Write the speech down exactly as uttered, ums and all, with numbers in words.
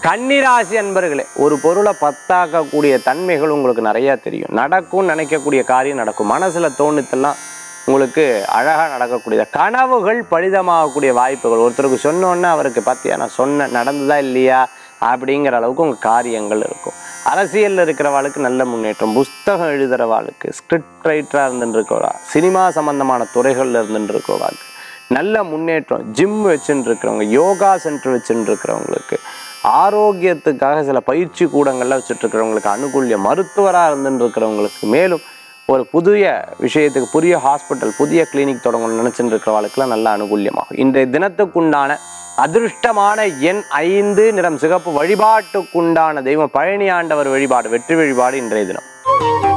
கன்னிராசி அன்பர்களே, ஒரு பொருளை பத்தாக்கக்கூடிய தன்மைகள் உங்களுக்கு நிறையா தெரியும். நடக்கும்னு நினைக்கக்கூடிய காரியம் நடக்கும். மனசில் தோணுத்தெல்லாம் உங்களுக்கு அழகாக நடக்கக்கூடியது. கனவுகள் பலிதமாகக்கூடிய வாய்ப்புகள். ஒருத்தருக்கு சொன்னோன்னே அவருக்கு பார்த்தியா நான் சொன்ன நடந்ததா இல்லையா அப்படிங்கிற அளவுக்கு உங்கள் காரியங்கள் இருக்கும். அரசியலில் இருக்கிறவாளுக்கு நல்ல முன்னேற்றம். புஸ்தகம் எழுதுகிறவாளுக்கு, ஸ்கிரிப்ட் ரைட்டராக இருந்துட்டு இருக்கிறவா, சினிமா சம்பந்தமான துறைகளில் இருந்துட்டு இருக்கிறவாளுக்கு நல்ல முன்னேற்றம். ஜிம் வச்சுட்டு இருக்கிறவங்க, யோகா சென்டர் வச்சுட்டு இருக்கிறவங்களுக்கு, ஆரோக்கியத்துக்காக சில பயிற்சி கூடங்கள்லாம் வச்சுட்டு இருக்கிறவங்களுக்கு அனுகூல்யம். மருத்துவராக இருந்துட்டு இருக்கிறவங்களுக்கு மேலும் ஒரு புதிய விஷயத்துக்கு, புதிய ஹாஸ்பிட்டல், புதிய கிளினிக் தொடங்கணும்னு நினச்சிட்டு இருக்கிறவங்களுக்குலாம் நல்ல அனுகூல்யமாகும். இன்றைய தினத்துக்குண்டான அதிருஷ்டமான எண் ஐந்து, நிறம் சிகப்பு. வழிபாட்டுக்குண்டான தெய்வம் பழனி ஆண்டவர் வழிபாடு, வெற்றி வழிபாடு இன்றைய தினம்.